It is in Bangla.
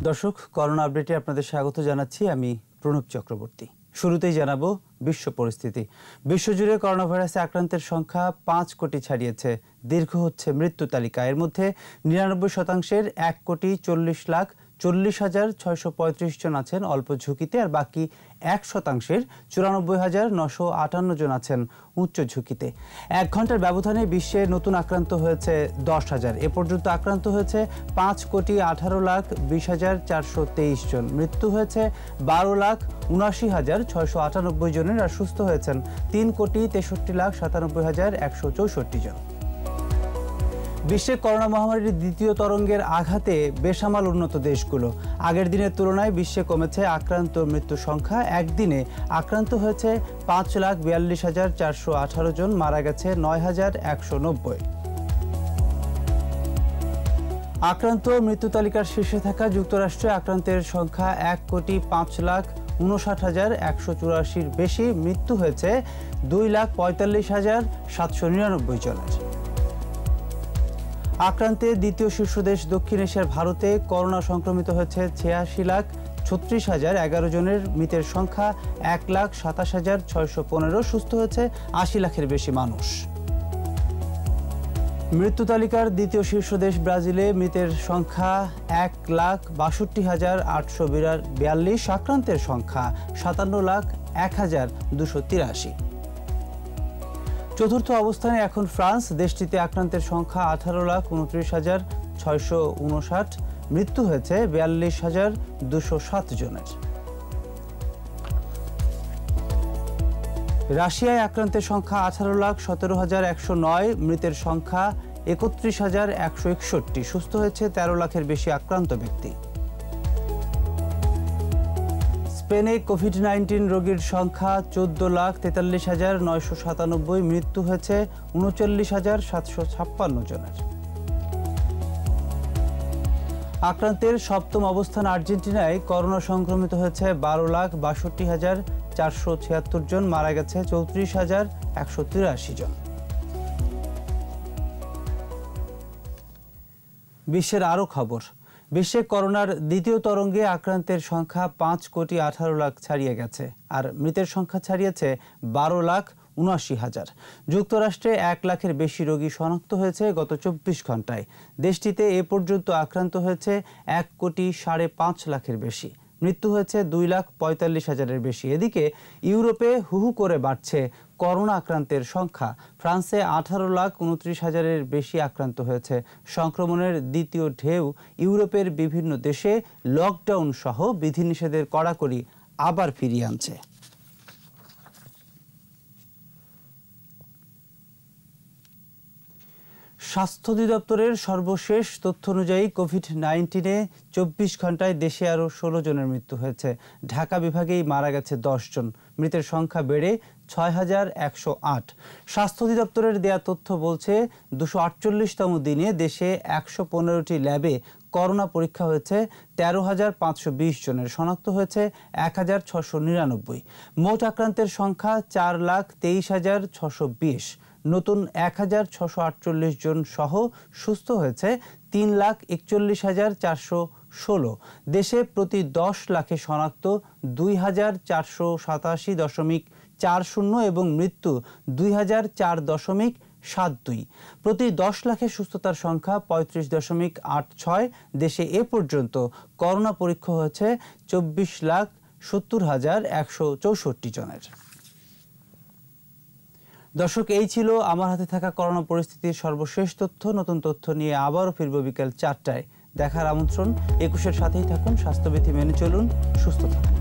দর্শক, করোনা আপডেটে আপনাদের স্বাগত জানাচ্ছি। আমি প্রণব চক্রবর্তী। শুরুতেই জানাবো বিশ্ব পরিস্থিতি। বিশ্বজুড়ে করোনা ভাইরাসে আক্রান্তের সংখ্যা 5 কোটি ছাড়িয়েছে। দীর্ঘ হচ্ছে মৃত্যু তালিকা। এর মধ্যে 99%-এর 1,40,40,635 জন আছেন অল্প ঝুঁকিতে, আর বাকি 1%-এর 94,958 জন আছেন উচ্চ ঝুঁকিতে। 1 ঘন্টার ব্যবধানে বিশ্বে নতুন আক্রান্ত হয়েছে 10,000। এ পর্যন্ত আক্রান্ত হয়েছে 5,18,20,423 জন। মৃত্যু হয়েছে 12,79,698 জনের, আর সুস্থ হয়েছেন 3,63,97,164 জন। বিশ্বে করোনা মহামারীর দ্বিতীয় তরঙ্গের আঘাতে বেসামাল উন্নত দেশগুলো। আগের দিনের তুলনায় বিশ্বে কমেছে আক্রান্ত মৃত্যু সংখ্যা। একদিনে আক্রান্ত হয়েছে 5,42,418 জন, মারা গেছে 9,190। আক্রান্ত মৃত্যু তালিকার শীর্ষে থাকা যুক্তরাষ্ট্রে আক্রান্তের সংখ্যা 1,59,59,184 বেশি। মৃত্যু হয়েছে 2,45,799 জনের। আক্রান্তের দ্বিতীয় শীর্ষ দেশ দক্ষিণ এশিয়ার ভারতে করোনা সংক্রমিত হয়েছে 86,36,011 জনের। মৃতের সংখ্যা 1,27,615। সুস্থ হয়েছে 80 লাখের বেশি মানুষ। মৃত্যু তালিকার দ্বিতীয় শীর্ষ দেশ ব্রাজিলে মৃতের সংখ্যা 1,62,842। আক্রান্তের সংখ্যা 57,01,283। চতুর্থ অবস্থানে এখন ফ্রান্স। দেশটিতে আক্রান্তের সংখ্যা 18,29,659। মৃত্যু হয়েছে 42,207 জনের। রাশিয়ায় আক্রান্তের সংখ্যা 18,17,109। মৃতের সংখ্যা 31,161। সুস্থ হয়েছে 13 লাখের বেশি আক্রান্ত ব্যক্তি। স্পেনে কোভিড-19 রোগীর সংখ্যা 14,43,997। মৃত্যু হয়েছে 39,756 জনের। আক্রান্তের সপ্তম অবস্থান আর্জেন্টিনায়। করোনা সংক্রমিত হয়েছে 12,62,476 জন, মারা গেছে 34,183 জন। বিশ্বের আরও খবর। বিশ্বে করোনার দ্বিতীয় তরঙ্গে আক্রান্তের সংখ্যা 5,18,00,000 ছাড়িয়ে গেছে, আর মৃতের সংখ্যা ছাড়িয়েছে 12,79,000। যুক্তরাষ্ট্রে 1 লাখের বেশি রোগী শনাক্ত হয়েছে গত 24 ঘন্টায়। দেশটিতে এ পর্যন্ত আক্রান্ত হয়েছে 1,05,00,000 বেশি। মৃত্যু হয়েছে 2,45,000-এর বেশি। এদিকে ইউরোপে হুহু করে বাড়ছে করোনা আক্রান্তের সংখ্যা। ফ্রান্সে 18,29,000-এর বেশি আক্রান্ত হয়েছে। সংক্রমণের দ্বিতীয় ঢেউ ইউরোপের বিভিন্ন দেশে লকডাউন সহ বিধিনিষেধের কড়াকড়ি আবার ফিরিয়ে আনছে। স্বাস্থ্য অধিদপ্তরের সর্বশেষ তথ্য অনুযায়ী কোভিড-19-এ 24 ঘন্টায় দেশে আরও 16 জনের মৃত্যু হয়েছে। ঢাকা বিভাগেই মারা গেছে 10 জন। মৃতের সংখ্যা বেড়ে 6,108। স্বাস্থ্য অধিদপ্তরের দেয়া তথ্য বলছে 248তম দিনে দেশে 115টি ল্যাবে করোনা পরীক্ষা হয়েছে 13,520 জনের। শনাক্ত হয়েছে 1,699। মোট আক্রান্তের সংখ্যা 4,23,620। নতুন 1,648 জন সহ সুস্থ হয়েছে 3,41,416। দেশে প্রতি 10 লাখে শনাক্ত 2,487.40 এবং মৃত্যু 2,004.72। প্রতি 10 লাখে সুস্থতার সংখ্যা 35.86। দেশে এ পর্যন্ত করোনা পরীক্ষা হয়েছে 24,70,164 জনের। দর্শক, এই ছিল আমার হাতে থাকা করোনা পরিস্থিতির সর্বশেষ তথ্য। নতুন তথ্য নিয়ে আবারও ফিরব বিকেল 4টায়। দেখার আমন্ত্রণ। 21-এর সাথেই থাকুন। স্বাস্থ্যবিধি মেনে চলুন, সুস্থ থাকুন।